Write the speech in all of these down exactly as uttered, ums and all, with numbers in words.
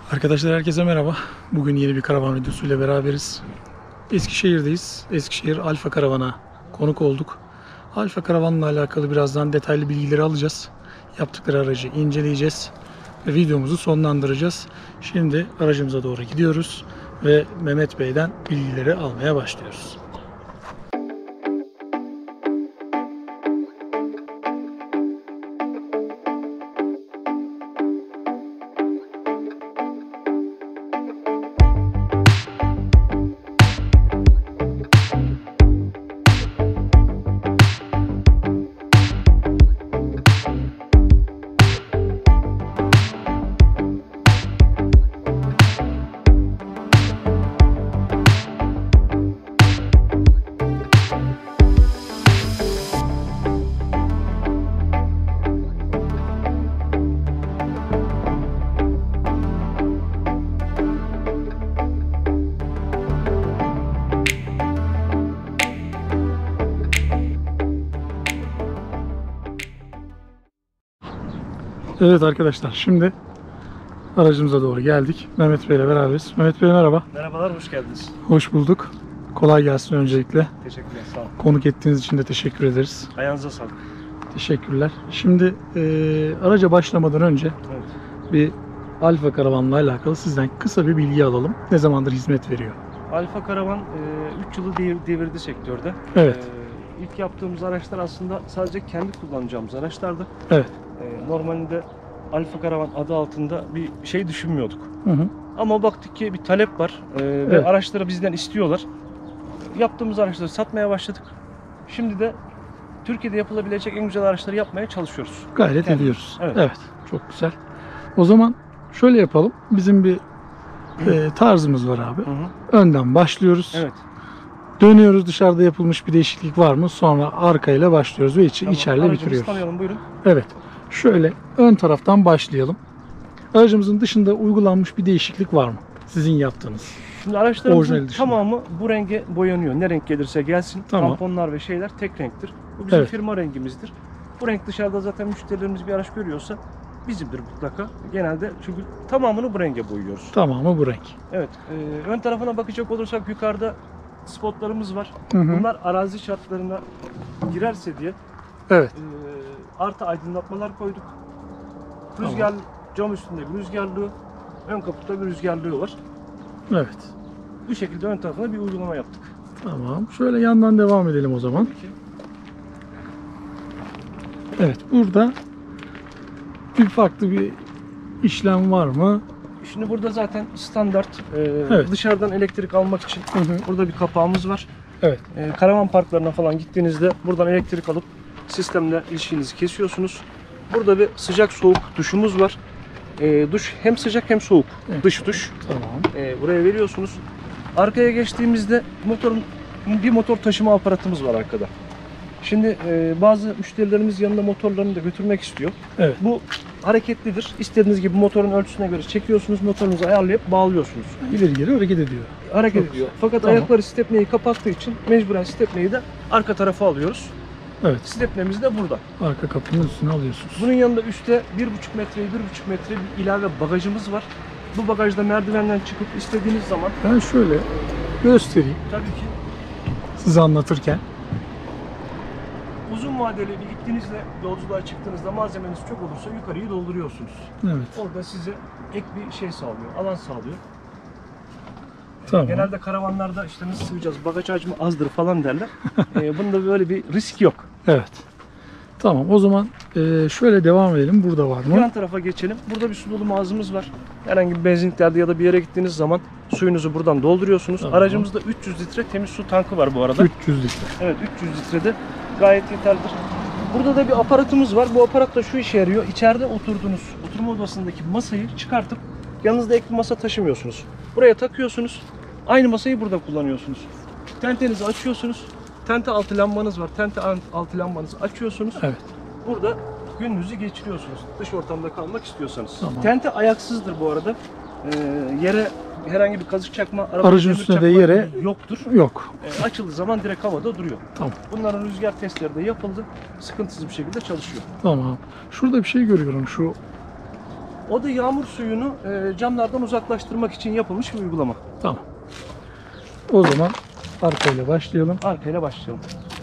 Arkadaşlar herkese merhaba. Bugün yeni bir karavan videosuyla beraberiz. Eskişehir'deyiz. Eskişehir Alfa Karavan'a konuk olduk. Alfa Karavan'la alakalı birazdan detaylı bilgileri alacağız. Yaptıkları aracı inceleyeceğiz ve videomuzu sonlandıracağız. Şimdi aracımıza doğru gidiyoruz ve Mehmet Bey'den bilgileri almaya başlıyoruz. Evet arkadaşlar, şimdi aracımıza doğru geldik. Mehmet Bey ile beraberiz. Mehmet Bey merhaba. Merhabalar, hoş geldiniz. Hoş bulduk. Kolay gelsin öncelikle. Teşekkürler, sağ olun. Konuk ettiğiniz için de teşekkür ederiz. Ayağınıza sağlık. Teşekkürler. Şimdi e, araca başlamadan önce Evet. bir Alfa Karavan'la alakalı sizden kısa bir bilgi alalım. Ne zamandır hizmet veriyor? Alfa Karavan üç yılı devir, devirdi sektörde. Evet. E, ilk yaptığımız araçlar aslında sadece kendi kullanacağımız araçlardı. Evet. E, normalde Alfa Karavan adı altında bir şey düşünmüyorduk. Hı hı. Ama baktık ki bir talep var e, ve Evet. araçları bizden istiyorlar. Yaptığımız araçları satmaya başladık. Şimdi de Türkiye'de yapılabilecek en güzel araçları yapmaya çalışıyoruz. Gayret Kendimiz. ediyoruz. Evet. Evet. Çok güzel. O zaman şöyle yapalım. Bizim bir e, tarzımız var abi. Hı hı. Önden başlıyoruz. Evet. Dönüyoruz, dışarıda yapılmış bir değişiklik var mı? Sonra arkayla başlıyoruz ve içi, Tamam. içeride Aracımızı bitiriyoruz. tanıyalım, buyurun. Evet. Şöyle ön taraftan başlayalım. Aracımızın dışında uygulanmış bir değişiklik var mı? Sizin yaptığınız. Şimdi araçlarımızın Orijinali dışında. tamamı bu renge boyanıyor. Ne renk gelirse gelsin. Tamam. Tamponlar ve şeyler tek renktir. Bu bizim Evet. firma rengimizdir. Bu renk dışarıda zaten müşterilerimiz bir araç görüyorsa bizimdir mutlaka. Genelde çünkü tamamını bu renge boyuyoruz. Tamamı bu renk. Evet. E, ön tarafına bakacak olursak yukarıda spotlarımız var. Hı hı. Bunlar arazi şartlarına girerse diye Evet. e, artı aydınlatmalar koyduk. Tamam. Rüzgar, cam üstünde bir rüzgarlığı, ön kaputta bir rüzgarlığı var. Evet. Bu şekilde ön tarafına bir uygulama yaptık. Tamam. Şöyle yandan devam edelim o zaman. Evet. Burada bir farklı bir işlem var mı? Şimdi burada zaten standart e, Evet. dışarıdan elektrik almak için Hı hı. burada bir kapağımız var. Evet. E, karavan parklarına falan gittiğinizde buradan elektrik alıp sistemle ilişkinizi kesiyorsunuz. Burada bir sıcak soğuk duşumuz var. E, duş hem sıcak hem soğuk. Evet. Dış duş. Tamam. E, buraya veriyorsunuz. Arkaya geçtiğimizde motorun bir motor taşıma aparatımız var arkada. Şimdi e, bazı müşterilerimiz yanında motorlarını da götürmek istiyor. Evet. Bu hareketlidir. İstediğiniz gibi motorun ölçüsüne göre çekiyorsunuz, motorunuzu ayarlayıp bağlıyorsunuz. İleri geri hareket ediyor. Hareket Çok ediyor. güzel. Fakat Tamam. ayakları stepneyi kapattığı için mecburen stepneyi de arka tarafa alıyoruz. Evet. Stepnemiz de burada. Arka kapının üstüne alıyorsunuz. Bunun yanında üstte bir buçuk metreye bir buçuk metre bir ilave bagajımız var. Bu bagajda merdivenden çıkıp istediğiniz zaman Ben şöyle göstereyim tabii ki size anlatırken. uzun vadeli bir gittiğinizde yolculuğa çıktığınızda malzemeniz çok olursa yukarıyı dolduruyorsunuz. Evet. Orada size ek bir şey sağlıyor, alan sağlıyor. Tamam. Genelde karavanlarda işte nasıl sığacağız, bagaj hacmi azdır falan derler. ee, bunda böyle bir risk yok. Evet. Tamam. O zaman e, şöyle devam edelim. Burada var mı? Yan tarafa geçelim. Burada bir su dolum ağzımız var. Herhangi bir benzinliklerde ya da bir yere gittiğiniz zaman suyunuzu buradan dolduruyorsunuz. Tamam. Aracımızda üç yüz litre temiz su tankı var bu arada. üç yüz litre. Evet, üç yüz litrede gayet yeterlidir. Burada da bir aparatımız var. Bu aparat da şu işe yarıyor. İçeride oturduğunuz oturma odasındaki masayı çıkartıp yanınızda ek bir masa taşımıyorsunuz. Buraya takıyorsunuz. Aynı masayı burada kullanıyorsunuz. Tentenizi açıyorsunuz. Tente altı lambanız var. Tente altı lambanızı açıyorsunuz. Evet. Burada gününüzü geçiriyorsunuz. Dış ortamda kalmak istiyorsanız. Tamam. Tente ayaksızdır bu arada. Ee, yere herhangi bir kazık çakma, araba Aracın demir üstüne de çakma yere yoktur. yok. Ee, açıldığı zaman direkt havada duruyor. Tamam. Bunların rüzgar testleri de yapıldı. Sıkıntısız bir şekilde çalışıyor. Tamam. Şurada bir şey görüyorum. Şu O da yağmur suyunu e, camlardan uzaklaştırmak için yapılmış bir uygulama. Tamam. O zaman arkayla başlayalım. Arkayla başlayalım.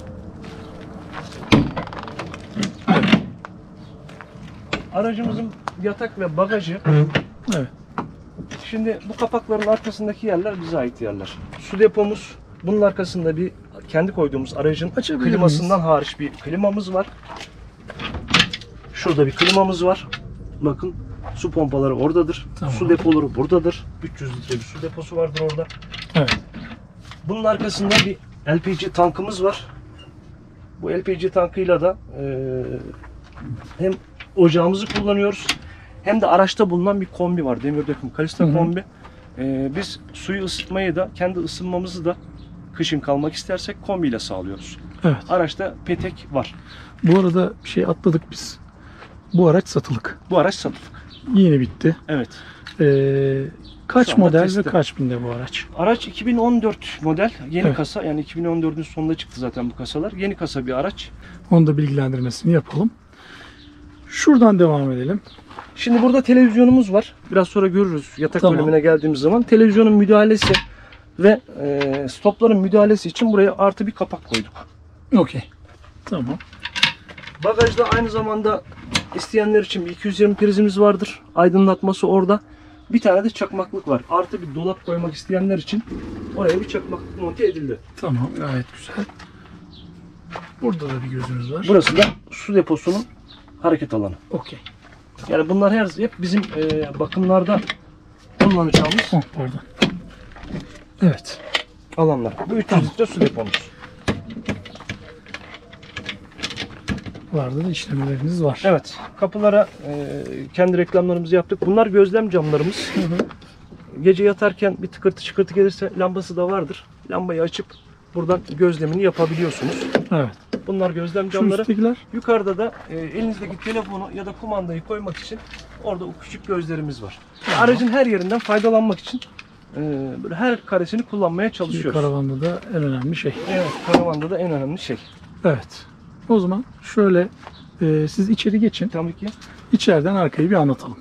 Aracımızın yatak ve bagajı. Evet. Şimdi bu kapakların arkasındaki yerler bize ait yerler. Su depomuz. Bunun arkasında bir kendi koyduğumuz aracın Açabilir klimasından miyiz? hariç bir klimamız var. Şurada bir klimamız var. Bakın su pompaları oradadır. Tamam. Su depoları buradadır. üç yüz litre bir su deposu vardır orada. Evet. Bunun arkasında bir L P G tankımız var. Bu L P G tankıyla da e, hem ocağımızı kullanıyoruz hem de araçta bulunan bir kombi var. Demir döküm Kalista Hı hı. kombi. E, biz suyu ısıtmayı da kendi ısınmamızı da kışın kalmak istersek kombiyle sağlıyoruz. Evet. Araçta petek var. Bu arada bir şey atladık biz. Bu araç satılık. Bu araç satılık. Yeni bitti. Evet. Ee, kaç Şu anda model ve testte. kaç binde bu araç? Araç iki bin on dört model. Yeni Evet. kasa. Yani iki bin on dördün sonunda çıktı zaten bu kasalar. Yeni kasa bir araç. Onu da bilgilendirmesini yapalım. Şuradan devam edelim. Şimdi burada televizyonumuz var. Biraz sonra görürüz yatak Tamam. bölümüne geldiğimiz zaman. Televizyonun müdahalesi ve e, stopların müdahalesi için buraya artı bir kapak koyduk. Okey. Tamam. Bagajda aynı zamanda isteyenler için bir iki yüz yirmi prizimiz vardır. Aydınlatması orada. Bir tane de çakmaklık var. Artı bir dolap koymak isteyenler için oraya bir çakmaklık monte edildi. Tamam. Gayet güzel. Burada da bir gözümüz var. Burası da su deposunun hareket alanı. Okey. Yani bunlar her hep bizim e, bakımlarda kullanacağımız Oh, pardon. Evet. alanlar. Bu üç yüz Tamam. litre su depomuz. Vardı da işlemleriniz var. Evet. Kapılara e, kendi reklamlarımızı yaptık. Bunlar gözlem camlarımız. Hı hı. Gece yatarken bir tıkırtı çıkırtı gelirse lambası da vardır. Lambayı açıp buradan gözlemini yapabiliyorsunuz. Evet. Bunlar gözlem Şu camları. üsttekiler. Yukarıda da e, elinizdeki telefonu ya da kumandayı koymak için orada o küçük gözlerimiz var. Aracın her yerinden faydalanmak için e, böyle her karesini kullanmaya Bir çalışıyoruz. karavanda da en önemli şey. Evet, karavanda da en önemli şey. Evet. O zaman şöyle e, siz içeri geçin. Tabii ki. İçeriden arkayı bir anlatalım.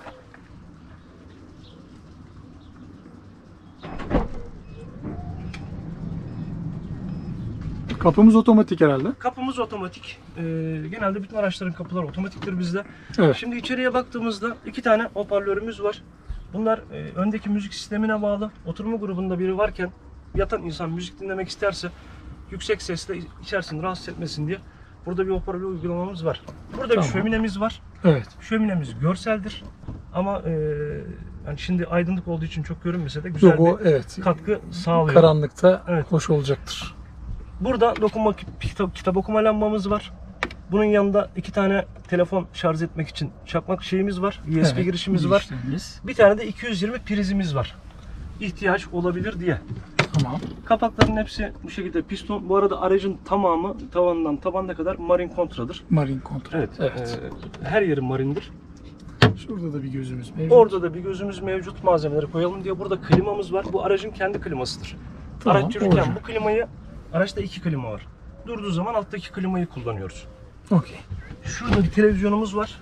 Kapımız otomatik herhalde. Kapımız otomatik. E, genelde bütün araçların kapıları otomatiktir bizde. Evet. Şimdi içeriye baktığımızda iki tane hoparlörümüz var. Bunlar e, öndeki müzik sistemine bağlı. Oturma grubunda biri varken yatan insan müzik dinlemek isterse yüksek sesle içerisini rahatsız etmesin diye burada bir hoparlör uygulamamız var. Burada Tamam. bir şöminemiz var. Evet. Şöminemiz görseldir. Ama e, yani şimdi aydınlık olduğu için çok görünmese de güzel Yok o bir evet. katkı sağlıyor. Karanlıkta Evet. hoş olacaktır. Burada dokunma kitap, kitap okuma lambamız var. Bunun yanında iki tane telefon şarj etmek için çakmak şeyimiz var. U S B Evet, girişimiz var. girişlerimiz. Bir tane de iki yüz yirmi prizimiz var. İhtiyaç olabilir diye. Tamam. Kapakların hepsi bu şekilde piston. Bu arada aracın tamamı tavandan tabana kadar marine kontradır. Marine kontrol. Evet. Evet. e, her yeri marindir. Şurada da bir gözümüz mevcut. Orada da bir gözümüz mevcut, malzemeleri koyalım diye. Burada klimamız var. Bu aracın kendi klimasıdır. Tamam, Araç yürürken orijinal. bu klimayı, araçta iki klima var. Durduğu zaman alttaki klimayı kullanıyoruz. Okey. Şurada bir televizyonumuz var.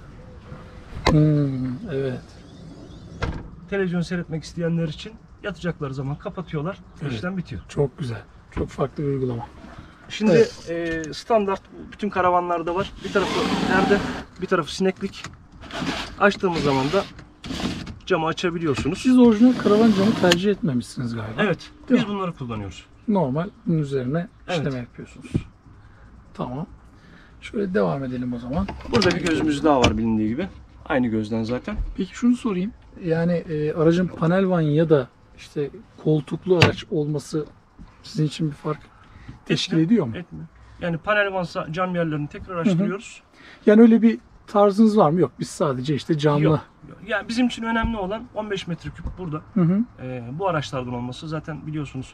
Hmm, evet. Televizyon seyretmek isteyenler için yatacakları zaman kapatıyorlar. Evet. İşlem bitiyor. Çok güzel. Çok farklı bir uygulama. Şimdi Evet. e, standart bütün karavanlarda var. Bir tarafı perde, bir tarafı sineklik. Açtığımız zaman da camı açabiliyorsunuz. Siz orijinal karavan camı tercih etmemişsiniz galiba. Evet, Değil biz mi? bunları kullanıyoruz. Normal bunun üzerine Evet. işleme yapıyorsunuz. Tamam. Şöyle devam edelim o zaman. Burada bir gözümüz daha var bilindiği gibi. Aynı gözden zaten. Peki şunu sorayım. Yani e, aracın panel van ya da işte koltuklu araç olması sizin için bir fark teşkil Etmiyor, ediyor mu? Etmiyor. Yani panel vansa cam yerlerini tekrar araştırıyoruz. Yani öyle bir tarzınız var mı? Yok. Biz sadece işte camlı. Yok. Yani bizim için önemli olan on beş metreküp burada. Hı hı. Ee, bu araçlardan olması. Zaten biliyorsunuz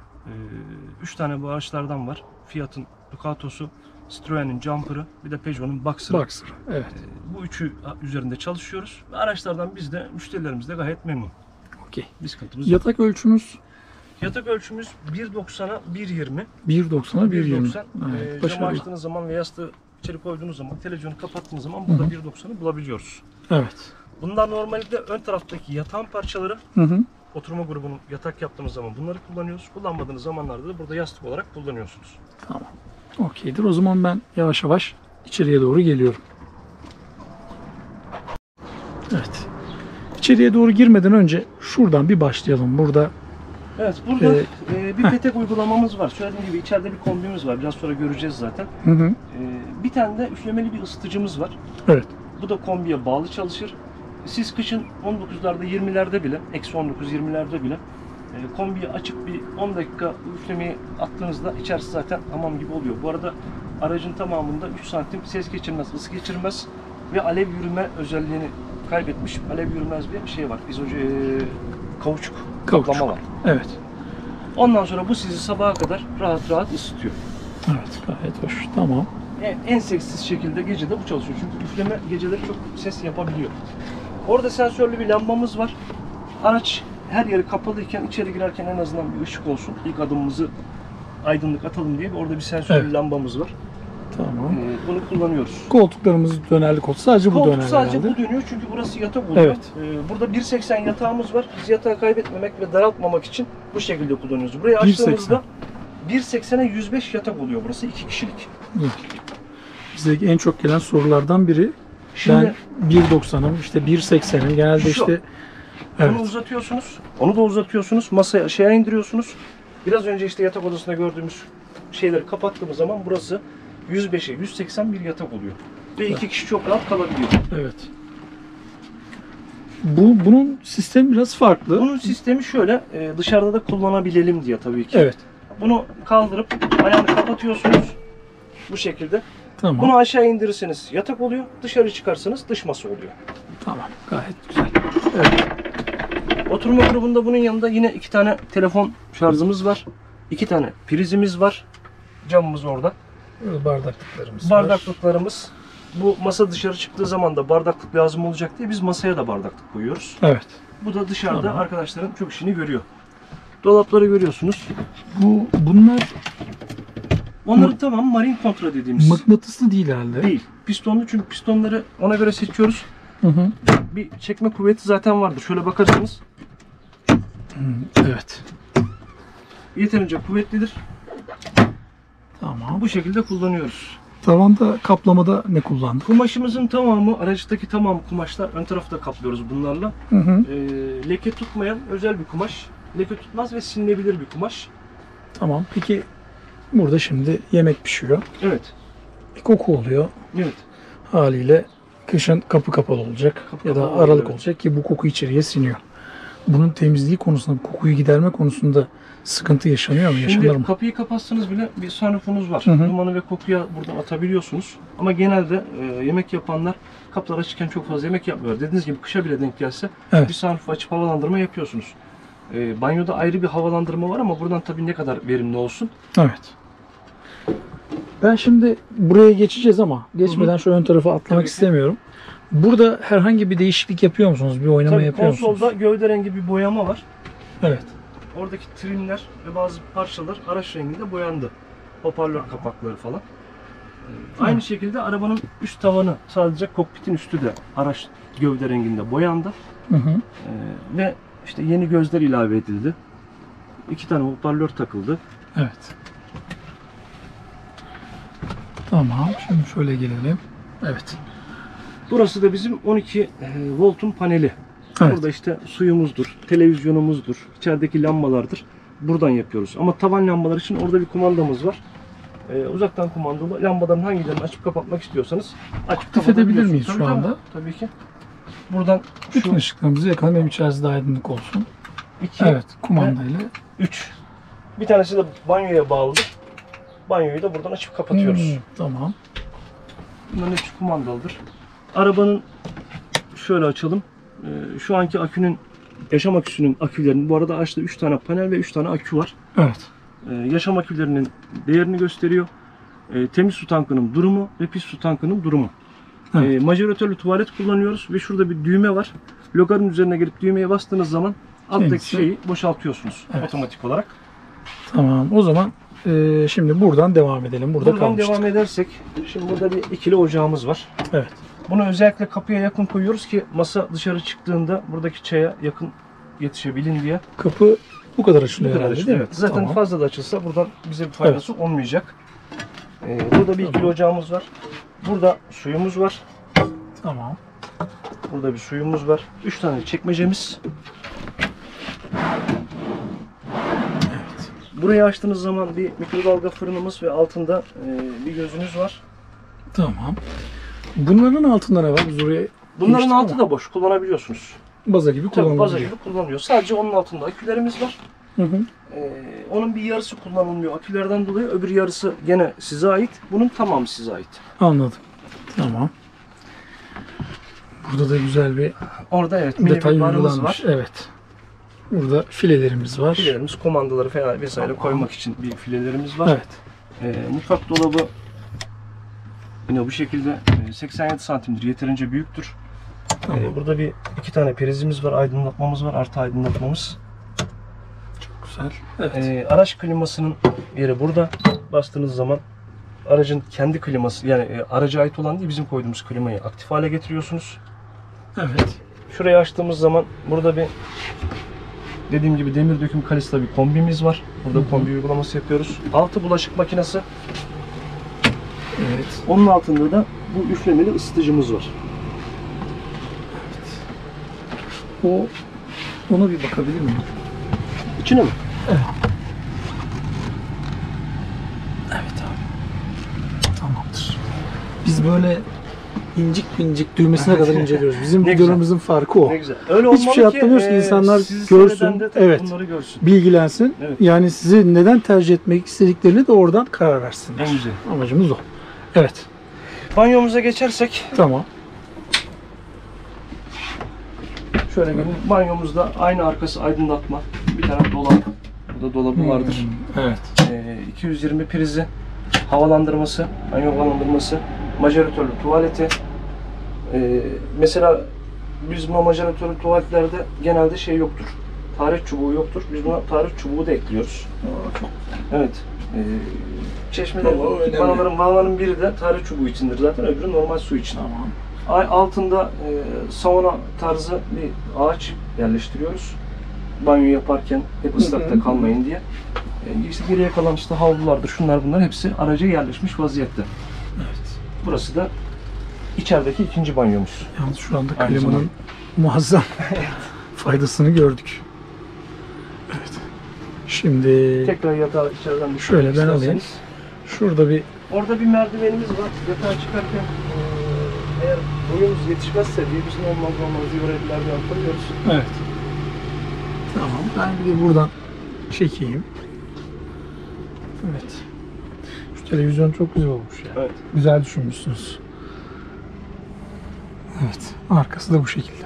üç tane bu araçlardan var. Fiat'ın Ducato'su, Citroen'in Jumper'ı, bir de Peugeot'un Boxer'ı. Boxer. Evet. Ee, bu üçü üzerinde çalışıyoruz. Ve araçlardan biz de, müşterilerimiz de gayet memnun. Okey. Bir sıkıntımız yok. Yatak ölçümüz Yatak ölçümüz bir doksana bir yirmi. bir doksana bir yirmi. bir doksan. Evet, Ee, camı başarılı. açtığınız zaman ve yastığı içeri koyduğunuz zaman, televizyonu kapattığınız zaman burada Hı hı. bir doksanı bulabiliyoruz. Evet. Bunlar normalde ön taraftaki yatağın parçaları. Hı hı. Oturma grubunun yatak yaptığımız zaman bunları kullanıyoruz. Kullanmadığınız zamanlarda da burada yastık olarak kullanıyorsunuz. Tamam. Okeydir. O zaman ben yavaş yavaş içeriye doğru geliyorum. Evet. İçeriye doğru girmeden önce şuradan bir başlayalım. Burada Evet, burada Ee, e, bir petek uygulamamız var. Söylediğim gibi içeride bir kombimiz var. Biraz sonra göreceğiz zaten. hı hı. E, bir tane de üflemeli bir ısıtıcımız var. Evet. Bu da kombiye bağlı çalışır. Siz kışın on dokuzlarda yirmilerde bile, eksi on dokuz yirmilerde bile e, kombiyi açıp bir on dakika üflemeyi attığınızda içerisi zaten hamam gibi oluyor. Bu arada aracın tamamında üç santim ses geçirmez, ısı geçirmez ve alev yürüme özelliğini kaybetmiş. Alev yürümez bir şey var. İzoce, e, kauçuk Kauçuk. kaplama var. Evet. Ondan sonra bu sizi sabaha kadar rahat rahat ısıtıyor. Evet. Gayet hoş. Tamam. En, en seksiz şekilde gecede bu çalışıyor. Çünkü üfleme geceleri çok ses yapabiliyor. Orada sensörlü bir lambamız var. Araç her yeri kapalıyken içeri girerken en azından bir ışık olsun. İlk adımımızı aydınlık atalım diye orada bir sensörlü Evet. lambamız var. Tamam. Ee, bunu kullanıyoruz. Koltuklarımız dönerli koltuk. Sadece bu Koltuk döner sadece herhalde. bu dönüyor çünkü burası yatak oluyor. Evet. Ee, burada bir seksen yatağımız var. Biz yatağı kaybetmemek ve daraltmamak için bu şekilde kullanıyoruz. Burayı bir seksen. açtığımızda bir seksene yüz beş yatak oluyor burası. iki kişilik. Bize en çok gelen sorulardan biri. Şimdi Ben bir doksanım, işte bir seksenim. Genelde Şu. işte Onu evet. uzatıyorsunuz. Onu da uzatıyorsunuz. Masaya aşağıya indiriyorsunuz. Biraz önce işte yatak odasında gördüğümüz şeyleri kapattığımız zaman burası yüz beşe yüz seksen bir yatak oluyor. Ve iki kişi çok rahat kalabiliyor. Evet. Bu bunun sistemi biraz farklı. Bunun sistemi şöyle, e, dışarıda da kullanabilelim diye tabii ki. Evet. Bunu kaldırıp ayağını kapatıyorsunuz. Bu şekilde. Tamam. Bunu aşağı indirirseniz yatak oluyor. Dışarı çıkarsanız dış masa oluyor. Tamam. Gayet güzel. Evet. Oturma grubunda bunun yanında yine iki tane telefon şarjımız var. İki tane prizimiz var. Camımız orada. Burada bardaklıklarımız var. Bardaklıklarımız. Bu masa dışarı çıktığı zaman da bardaklık lazım olacak diye biz masaya da bardaklık koyuyoruz. Evet. Bu da dışarıda Tamam. arkadaşların çok işini görüyor. Dolapları görüyorsunuz. Bu bunlar Onların tamam marine kontra dediğimiz mıknatıslı değil herhalde. değil. Pistonlu çünkü pistonları ona göre seçiyoruz. Hı hı. Bir çekme kuvveti zaten vardır. Şöyle bakarsanız Hı, evet. yeterince kuvvetlidir. Tamam. Bu şekilde kullanıyoruz. Tavanda kaplamada ne kullandık? Kumaşımızın tamamı, araçtaki tamam kumaşlar ön tarafta kaplıyoruz bunlarla. Hı hı. Ee, leke tutmayan özel bir kumaş. Leke tutmaz ve silinebilir bir kumaş. Tamam. Peki burada şimdi yemek pişiyor. Evet. Bir koku oluyor. Evet. Haliyle kışın kapı kapalı olacak Kapı ya da kapalı, aralık evet. olacak ki bu koku içeriye siniyor. Bunun temizliği konusunda, kokuyu giderme konusunda sıkıntı yaşanıyor mu? Yaşanır Şimdi mı? kapıyı kapatsanız bile bir sunroofunuz var. Hı hı. Dumanı ve kokuya buradan atabiliyorsunuz. Ama genelde e, yemek yapanlar kapılar açıkken çok fazla yemek yapmıyorlar. Dediğiniz gibi kışa bile denk gelse Evet. bir sunroof açıp havalandırma yapıyorsunuz. E, banyoda ayrı bir havalandırma var ama buradan tabii ne kadar verimli olsun. Evet. Ben şimdi buraya geçeceğiz ama geçmeden şu ön tarafa atlamak Tabii ki. istemiyorum. Burada herhangi bir değişiklik yapıyor musunuz? Bir oynama Tabii yapıyor musunuz? konsolda gövde rengi bir boyama var. Evet. Oradaki trimler ve bazı parçalar araç renginde boyandı. Hoparlör kapakları falan. Ee, Aynı şekilde arabanın üst tavanı, sadece kokpitin üstü de araç gövde renginde boyandı. Hı hı. Ee, ve işte yeni gözler ilave edildi. İki tane hoparlör takıldı. Evet. Tamam. Şimdi şöyle gelelim. Evet. Burası da bizim on iki e, voltun paneli. Evet. Burada işte suyumuzdur, televizyonumuzdur, içerideki lambalardır. Buradan yapıyoruz. Ama tavan lambalar için orada bir kumandamız var. Ee, uzaktan kumandalı lambaların hangilerini açıp kapatmak istiyorsanız açıp Aktif edebilir kapatabiliyorsunuz. miyiz Tabii, şu tabii. anda? Tabii ki. Buradan Bütün şu ışıklarımızı yakalım. Hem içerisi de aydınlık olsun. iki, Evet. Kumandayla. üç. Bir tanesi de banyoya bağlıdır. Banyoyu da buradan açıp kapatıyoruz. Hmm, tamam. Bunların hepsi kumandalıdır. Arabanın şöyle açalım. Ee, şu anki akünün, yaşam aküsünün akülerinin, bu arada araçta üç tane panel ve üç tane akü var. Evet. Ee, yaşam akülerinin değerini gösteriyor. Ee, temiz su tankının durumu ve pis su tankının durumu. Evet. Ee, majoratörlü tuvalet kullanıyoruz ve şurada bir düğme var. Logarın üzerine gelip düğmeye bastığınız zaman alttaki Kendisi- şeyi boşaltıyorsunuz Evet. otomatik olarak. Tamam. O zaman e, şimdi buradan devam edelim. Burada Buradan kalmıştık. devam edersek, şimdi burada bir ikili ocağımız var. Evet. Bunu özellikle kapıya yakın koyuyoruz ki masa dışarı çıktığında buradaki çaya yakın yetişebilin diye. Kapı bu kadar Bu açılıyor kadar herhalde işte, değil mi? evet. Zaten Tamam. fazla da açılsa buradan bize bir faydası olmayacak. Ee, burada bir ikili ocağımız var. Burada suyumuz var. Tamam. Burada bir suyumuz var. Üç tane çekmecemiz. Evet. Burayı açtığınız zaman bir mikrodalga fırınımız ve altında e, bir gözünüz var. Tamam. Bunların altında ne var? Biz oraya Bunların geçtik altı ama da boş. Kullanabiliyorsunuz. baza gibi Tabii kullanılıyor. baza gibi kullanılıyor. Sadece onun altında akülerimiz var. Hı hı. Ee, onun bir yarısı kullanılmıyor akülerden dolayı. Öbür yarısı gene size ait. Bunun tamamı size ait. Anladım. Tamam. Burada da güzel bir Orada evet mini detay bir barımız uygulanmış. var. Evet. Burada filelerimiz var. Filelerimiz, komandaları falan vesaire koymak için bir filelerimiz var. Evet. Ee, mutfak dolabı yine bu şekilde e, seksen yedi santimdir. Yeterince büyüktür. Tamam. Ee, burada bir iki tane prizimiz var, aydınlatmamız var, artı aydınlatmamız. Çok güzel. Evet. Ee, araç klimasının yeri burada. Bastığınız zaman aracın kendi kliması, yani e, araca ait olan değil bizim koyduğumuz klimayı aktif hale getiriyorsunuz. Evet. Şurayı açtığımız zaman burada bir dediğim gibi demir döküm kalista bir kombimiz var. Burada Hı hı. kombi uygulaması yapıyoruz. Altı bulaşık makinesi. Evet. Onun altında da bu üflemeli ısıtıcımız var. O ona bir bakabilir miyim? İçine mi? Evet abi. Tamamdır. Biz böyle incik incik düğmesine kadar inceliyoruz. Bizim Ne videolarımızın farkı o. Ne güzel. Öyle Hiçbir olmalı şey ki, atlamıyoruz ki e, insanlar sizi görsün. seyreden de tabii Evet. bunları görsün. Bilgilensin. Evet. Yani sizi neden tercih etmek istediklerini de oradan karar versinler. En güzel. Amacımız o. Evet. Banyomuza geçersek Tamam. şöyle gelin. Banyomuzda aynı arkası aydınlatma. Bir tane dolap. Burada dolabı vardır. Hmm, Evet. E, iki yüz yirmi prizi, havalandırması, banyo havalandırması, majeratörlü tuvaleti. E, mesela biz bu majeratörlü tuvaletlerde genelde şey yoktur. Tarih çubuğu yoktur. Biz buna tarih çubuğu da ekliyoruz. Aa, çok Evet. E, çeşmelerin, O önemli. vanaların, vanaların biri de tarih çubuğu içindir zaten, öbürü normal su için. tamam. Ay altında e, sauna tarzı bir ağaç yerleştiriyoruz. Banyo yaparken hep ıslakta kalmayın diye. E, işte geriye kalan işte havlulardır, şunlar bunlar hepsi araca yerleşmiş vaziyette. Evet. Burası da içerideki ikinci banyomuz. Yalnız şu anda Aynı klimanın zamanda. muazzam faydasını gördük. Evet. Şimdi Tekrar yatağı içeriden bir Şöyle ben isterseniz. alayım. şurada bir Orada bir merdivenimiz var. Yatağa çıkarken e, eğer boyumuz yetişmezse diye biz normal normal zivretlerden koyuyoruz. evet. Tamam. Ben bir de buradan çekeyim. Evet. Şu televizyon çok güzel olmuş ya. Evet. Güzel düşünmüşsünüz. Evet. Arkası da bu şekilde.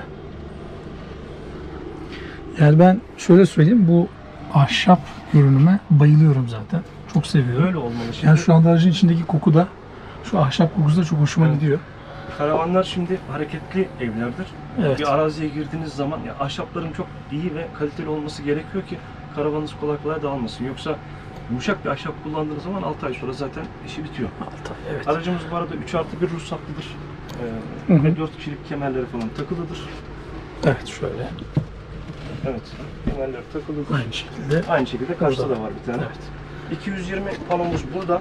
Yani ben şöyle söyleyeyim, bu ahşap görünüme bayılıyorum zaten. Çok seviyorum. Böyle olmalı. Şimdi Yani şu anda aracın içindeki koku da, şu ahşap kokusu da çok hoşuma Evet. gidiyor. karavanlar şimdi hareketli evlerdir. Evet. Bir araziye girdiğiniz zaman ya ahşapların çok iyi ve kaliteli olması gerekiyor ki karavanınız kolay kolay dağılmasın. Yoksa yumuşak bir ahşap kullandığınız zaman altı ay sonra zaten işi bitiyor. Altı, evet. Aracımız bu arada üç artı bir ruhsatlıdır. Ee, Hı hı. ve dört kişilik kemerleri falan takılıdır. Evet, şöyle. Evet, kemerler takılıdır. Aynı şekilde. Aynı şekilde karşıda Burada. da var bir tane. Evet. iki yüz yirmi panomuz burada.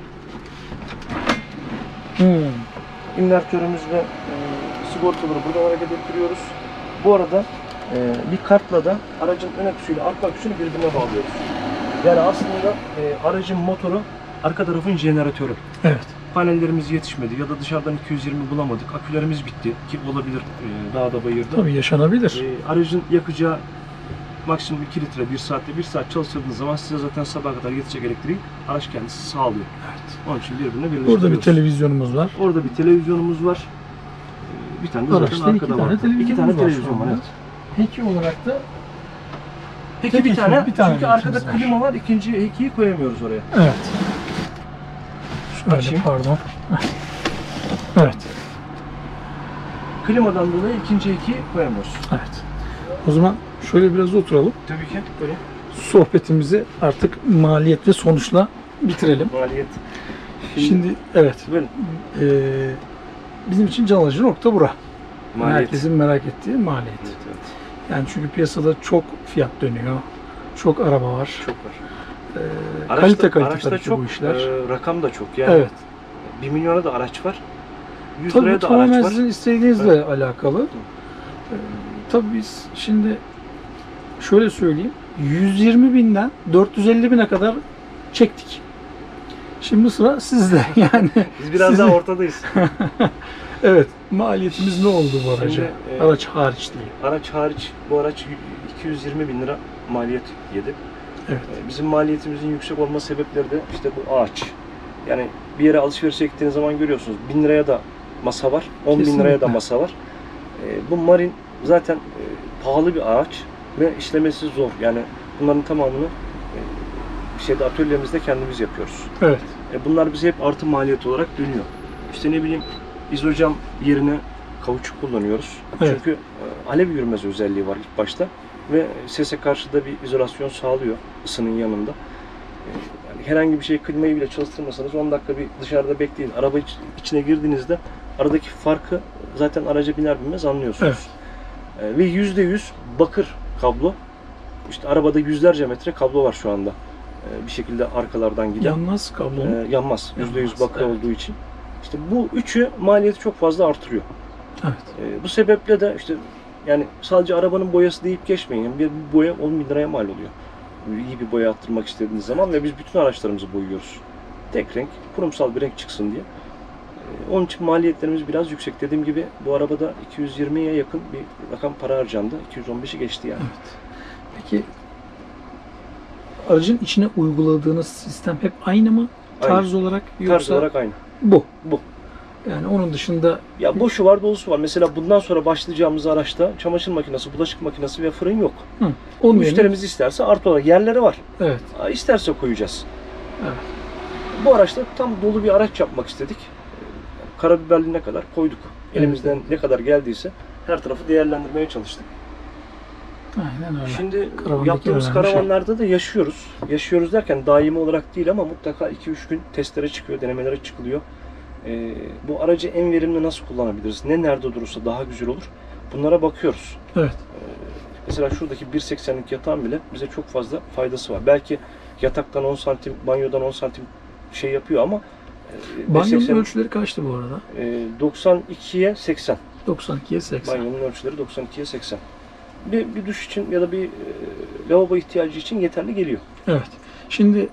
Hmm. İnvertörümüz ve e, sigortaları buradan hareket ettiriyoruz. Bu arada e, bir kartla da aracın ön aküsüyle arka aküsünü birbirine bağlıyoruz. Yani aslında e, aracın motoru arka tarafın jeneratörü. Evet. Panellerimiz yetişmedi ya da dışarıdan iki yüz yirmi bulamadık. Akülerimiz bitti ki olabilir e, dağda bayırda. Tabii yaşanabilir. E, aracın yakacağı maksimum iki litre bir saatte bir saat çalıştırdığınız zaman size zaten sabaha kadar yetecek elektriği araç kendisi sağlıyor. Evet. Onun için birbirine birleştiriyoruz. Burada bir televizyonumuz var. Orada bir televizyonumuz var. Ee, Bir tane de Araçta zaten iki arkada tane var. televizyonumuz İki tane var televizyon şu var. anda. Evet. Peki olarak da Peki Tek bir iki, tane, bir tane çünkü arkada ekimiz var. klima var. İkinci ekiyi koyamıyoruz oraya. evet. Şöyle Açayım. pardon. Evet. Klimadan dolayı ikinci ekiyi koyamıyoruz. Evet. O zaman şöyle biraz oturalım. Tabii ki. Böyle. Sohbetimizi artık maliyet ve sonuçla bitirelim. Maliyet. Şimdi evet. Böyle. Ee, bizim için can alıcı nokta bura. Maliyet. Herkesin merak ettiği maliyet. Evet, evet. Yani çünkü piyasada çok fiyat dönüyor. Çok araba var. Çok var. Ee, Araçta, kalite kalite araçta tabii ki çok, bu işler. e, rakam da çok. Yani Evet. bir milyona da araç var. yüz Tabii bu liraya da tamamen araç var. sizin isteğinizle alakalı. Ee, tabii biz şimdi şöyle söyleyeyim. yüz yirmi binden dört yüz elli bine kadar çektik. Şimdi sıra sizde. Yani Biz biraz sizin- daha ortadayız. Evet. Maliyetimiz ne oldu bu araca? Şimdi, e, Araç hariç değil. Araç hariç bu araç iki yüz yirmi bin lira maliyet yedi. Evet. Ee, Bizim maliyetimizin yüksek olma sebepleri de işte bu ağaç. Yani bir yere alışverişe gittiğiniz zaman görüyorsunuz bin liraya da masa var, on bin liraya da Kesinlikle. masa var. Ee, Bu marin zaten e, pahalı bir ağaç ve işlemesi zor. Yani bunların tamamını e, şeyde atölyemizde kendimiz yapıyoruz. Evet. E, Bunlar bize hep artı maliyet olarak dönüyor. İşte ne bileyim izocam yerine kauçuk kullanıyoruz. Evet. Çünkü e, alev yürümez özelliği var ilk başta ve sese karşı da bir izolasyon sağlıyor ısının yanında. E, Yani herhangi bir şey klimayı bile çalıştırmasanız on dakika bir dışarıda bekleyin. Araba iç- içine girdiğinizde aradaki farkı zaten araca biner binmez anlıyorsunuz. E, Ve yüzde yüz bakır kablo. İşte arabada yüzlerce metre kablo var şu anda. E, Bir şekilde arkalardan giden. Yanmaz kablonun. Ee, yanmaz. yüzde yüz Yanmaz, bakır evet. olduğu için. İşte bu üçü maliyeti çok fazla artırıyor. Evet. Ee, bu sebeple de işte yani sadece arabanın boyası deyip geçmeyin. Yani bir, bir boya on bin liraya mal oluyor. İyi bir boya attırmak istediğiniz zaman ve biz bütün araçlarımızı boyuyoruz. Tek renk, kurumsal bir renk çıksın diye. Ee, onun için maliyetlerimiz biraz yüksek. Dediğim gibi bu arabada iki yüz yirmiye yakın bir rakam para harcandı. iki yüz on beşi geçti yani. Evet. Peki aracın içine uyguladığınız sistem hep aynı mı? Aynı. Tarz olarak yoksa Tarz olarak aynı. bu. Bu. Yani onun dışında Ya boşu var dolusu var. Mesela bundan sonra başlayacağımız araçta çamaşır makinesi, bulaşık makinesi ve fırın yok. hı, onun yerine- Müşterimiz isterse artı olarak yerleri var. evet. Aa, İsterse koyacağız. Evet. Bu araçta tam dolu bir araç yapmak istedik. Ee, Karabiberliğine kadar koyduk. Elimizden ne kadar geldiyse her tarafı değerlendirmeye çalıştık. Aynen öyle. Şimdi Karavandaki yaptığımız önemli şey. karavanlarda da yaşıyoruz. Yaşıyoruz derken daimi olarak değil ama mutlaka iki üç gün testlere çıkıyor, denemelere çıkılıyor. Ee, bu aracı en verimli nasıl kullanabiliriz? Ne nerede durursa daha güzel olur? Bunlara bakıyoruz. Evet. Mesela şuradaki bir seksenlik yatağın bile bize çok fazla faydası var. Belki yataktan on santim, banyodan on santim şey yapıyor ama e, Banyonun bir seksen ölçüleri kaçtı bu arada? e, doksan ikiye seksen. doksan ikiye seksen. Banyonun ölçüleri doksan ikiye seksen. Bir, bir duş için ya da bir e, lavabo ihtiyacı için yeterli geliyor. Evet. Şimdi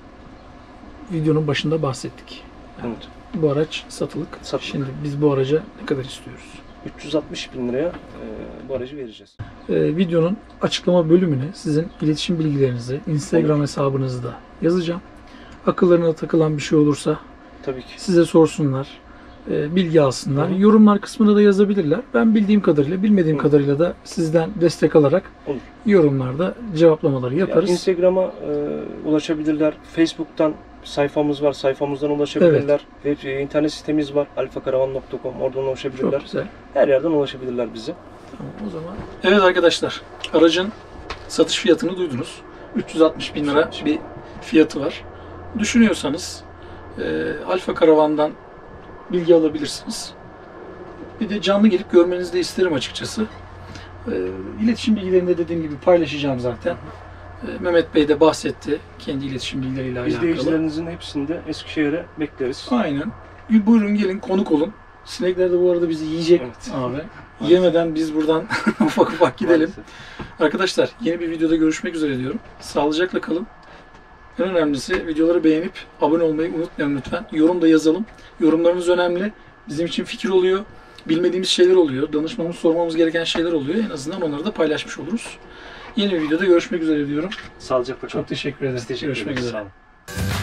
videonun başında bahsettik. Yani Evet. bu araç satılık. Satılık. Şimdi biz bu araca ne kadar istiyoruz? üç yüz altmış bin liraya e, bu aracı vereceğiz. Ee, videonun açıklama bölümüne sizin iletişim bilgilerinizi, Instagram hesabınızı da yazacağım. Akıllarına takılan bir şey olursa Tabii ki. size sorsunlar, e, bilgi alsınlar. Hı hı. Yorumlar kısmına da yazabilirler. Ben bildiğim kadarıyla, bilmediğim Hı. kadarıyla da sizden destek alarak Olur. yorumlarda cevaplamaları Ya, yaparız. Instagram'a e, ulaşabilirler. Facebook'tan sayfamız var. Sayfamızdan ulaşabilirler. Web e, internet sitemiz var. alfa karavan nokta com. Oradan ulaşabilirler. Çok güzel. Her yerden ulaşabilirler bize. Tamam o zaman. Evet arkadaşlar, aracın satış fiyatını duydunuz. üç yüz altmış bin lira bir fiyatı var. Düşünüyorsanız e, Alfa Karavan'dan bilgi alabilirsiniz. Bir de canlı gelip görmenizi de isterim açıkçası. E, iletişim bilgilerini de dediğim gibi paylaşacağım zaten. E, Mehmet Bey de bahsetti kendi iletişim bilgileriyle alakalı. İzleyicilerinizin hepsini de Eskişehir'e bekleriz. Aynen. Bir buyurun gelin konuk olun. Sinekler de bu arada bizi yiyecek Evet. abi. Yemeden biz buradan ufak ufak gidelim. Maalesef. Arkadaşlar yeni bir videoda görüşmek üzere diyorum. Sağlıcakla kalın. En önemlisi videoları beğenip abone olmayı unutmayın lütfen. Yorum da yazalım. Yorumlarınız önemli. Bizim için fikir oluyor. Bilmediğimiz şeyler oluyor. Danışmamız, sormamız gereken şeyler oluyor. En azından onları da paylaşmış oluruz. Yeni bir videoda görüşmek üzere diyorum. Sağlıcakla kalın. Çok teşekkür ederim. Biz teşekkür Görüşmek ederiz. üzere. Sağ olun.